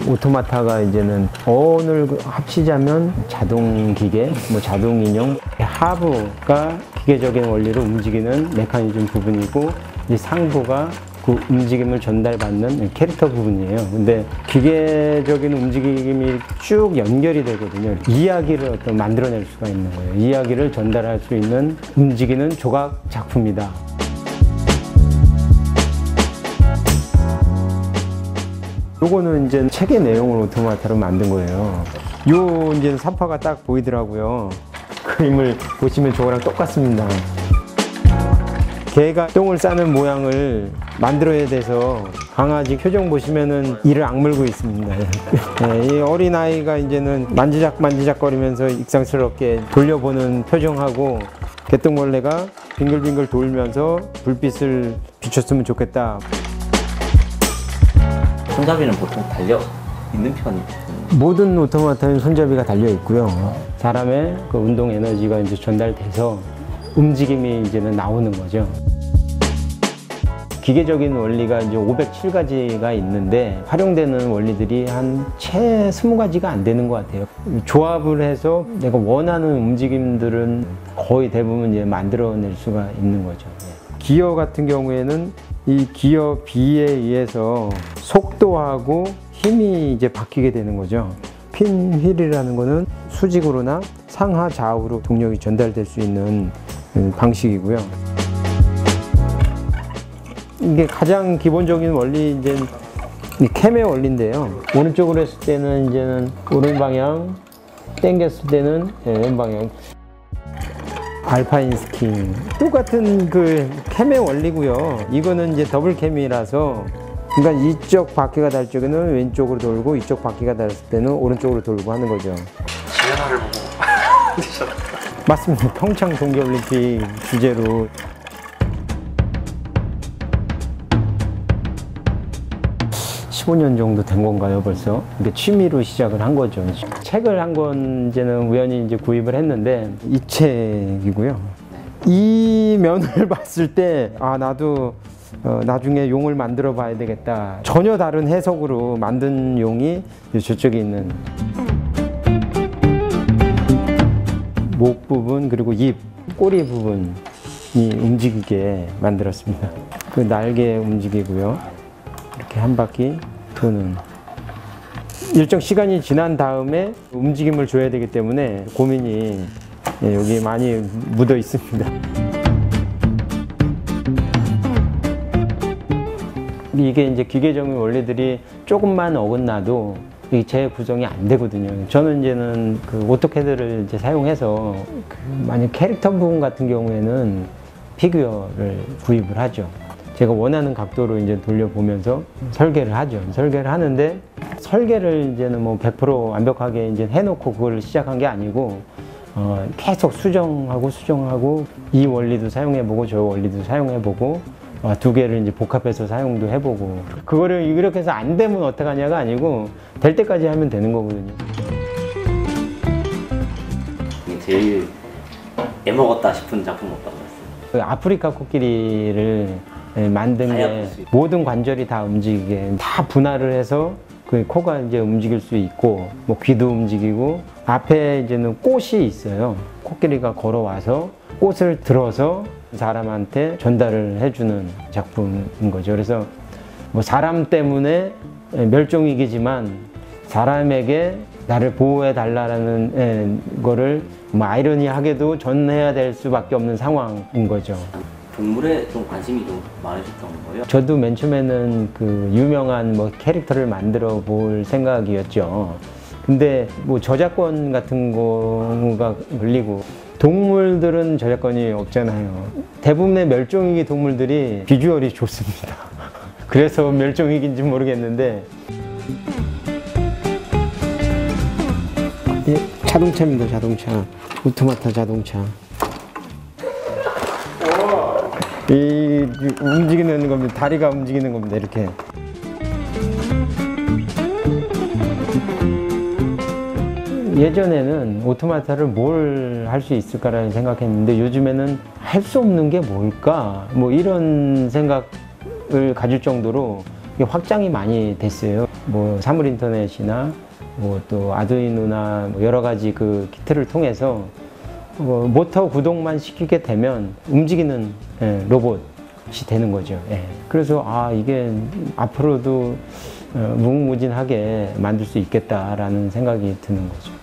오토마타가 이제는 어원을 합치자면 자동 기계, 뭐 자동 인형, 하부가 기계적인 원리로 움직이는 메커니즘 부분이고, 이 상부가 그 움직임을 전달받는 캐릭터 부분이에요. 근데 기계적인 움직임이 쭉 연결이 되거든요. 이야기를 어떤 만들어낼 수가 있는 거예요. 이야기를 전달할 수 있는 움직이는 조각 작품이다. 요거는 이제 책의 내용을 오토마타로 만든 거예요. 요 이제 사파가 딱 보이더라고요. 그림을 보시면 저거랑 똑같습니다. 개가 똥을 싸는 모양을 만들어야 돼서 강아지 표정 보시면은 이를 악물고 있습니다. 네, 이 어린아이가 이제는 만지작거리면서 익상스럽게 돌려보는 표정하고, 개똥벌레가 빙글빙글 돌면서 불빛을 비췄으면 좋겠다. 손잡이는 보통 달려 있는 편이죠. 모든 오토마타는 손잡이가 달려 있고요. 사람의 그 운동 에너지가 이제 전달돼서 움직임이 이제는 나오는 거죠. 기계적인 원리가 이제 507가지가 있는데 활용되는 원리들이 한 채 20가지가 안 되는 것 같아요. 조합을 해서 내가 원하는 움직임들은 거의 대부분 이제 만들어낼 수가 있는 거죠. 기어 같은 경우에는 이 기어 비에 의해서 속도하고 힘이 이제 바뀌게 되는 거죠. 핀 휠이라는 거는 수직으로나 상하 좌우로 동력이 전달될 수 있는 방식이고요. 이게 가장 기본적인 원리, 이제 캠의 원리인데요. 오른쪽으로 했을 때는 이제는 오른 방향, 당겼을 때는 왼 방향. 알파인 스킹 똑같은 그 캠의 원리고요. 이거는 이제 더블 캠이라서, 그러니까 이쪽 바퀴가 달 적에는 왼쪽으로 돌고, 이쪽 바퀴가 닿았을 때는 오른쪽으로 돌고 하는 거죠. 지연아를 보고 맞습니다. 평창 동계올림픽 주제로. (15년) 정도 된 건가요, 벌써? 이게 취미로 시작을 한 거죠. 책을 한 권 이제는 우연히 이제 구입을 했는데, 이 책이고요. 이 면을 봤을 때, 아, 나도 나중에 용을 만들어 봐야 되겠다. 전혀 다른 해석으로 만든 용이 저쪽에 있는 목 부분, 그리고 입, 꼬리 부분이 움직이게 만들었습니다. 그 날개 움직이고요. 이렇게 한 바퀴 도는. 일정 시간이 지난 다음에 움직임을 줘야 되기 때문에 고민이 여기 많이 묻어 있습니다. 이게 이제 기계적인 원리들이 조금만 어긋나도 제 구성이 안 되거든요. 저는 이제는 그 오토캐드를 이제 사용해서 만약 캐릭터 부분 같은 경우에는 피규어를 구입을 하죠. 제가 원하는 각도로 이제 돌려보면서 설계를 하죠. 설계를 하는데, 설계를 이제는 뭐 100% 완벽하게 이제 해놓고 그걸 시작한 게 아니고, 계속 수정하고 이 원리도 사용해보고 저 원리도 사용해보고, 두 개를 이제 복합해서 사용도 해보고, 그거를 이렇게 해서 안 되면 어떡하냐가 아니고 될 때까지 하면 되는 거거든요. 제일 애먹었다 싶은 작품 어떤 거였어요? 그 아프리카 코끼리를 만든 게 모든 관절이 다 움직이게, 다 분할을 해서 그 코가 이제 움직일 수 있고, 뭐 귀도 움직이고, 앞에 이제는 꽃이 있어요. 코끼리가 걸어와서 꽃을 들어서 사람한테 전달을 해주는 작품인 거죠. 그래서 뭐 사람 때문에 멸종위기지만 사람에게 나를 보호해 달라는 거를 뭐 아이러니하게도 전해야 될 수밖에 없는 상황인 거죠. 동물에 좀 관심이 좀 많으셨던 거예요? 저도 맨 처음에는 그 유명한 뭐 캐릭터를 만들어 볼 생각이었죠. 근데 뭐 저작권 같은 거가 걸리고, 동물들은 저작권이 없잖아요. 대부분의 멸종위기 동물들이 비주얼이 좋습니다. 그래서 멸종위기인지 모르겠는데, 자동차입니다. 자동차. 오토마타 자동차. 이 움직이는 겁니다. 다리가 움직이는 겁니다. 이렇게. 예전에는 오토마타를 뭘 할 수 있을까라는 생각했는데, 요즘에는 할 수 없는 게 뭘까? 뭐 이런 생각을 가질 정도로 이게 확장이 많이 됐어요. 뭐 사물 인터넷이나 뭐 또 아두이노나 뭐 여러 가지 그 키트를 통해서 모터 구동만 시키게 되면 움직이는 로봇이 되는 거죠. 예. 그래서 이게 앞으로도 무궁무진하게 만들 수 있겠다라는 생각이 드는 거죠.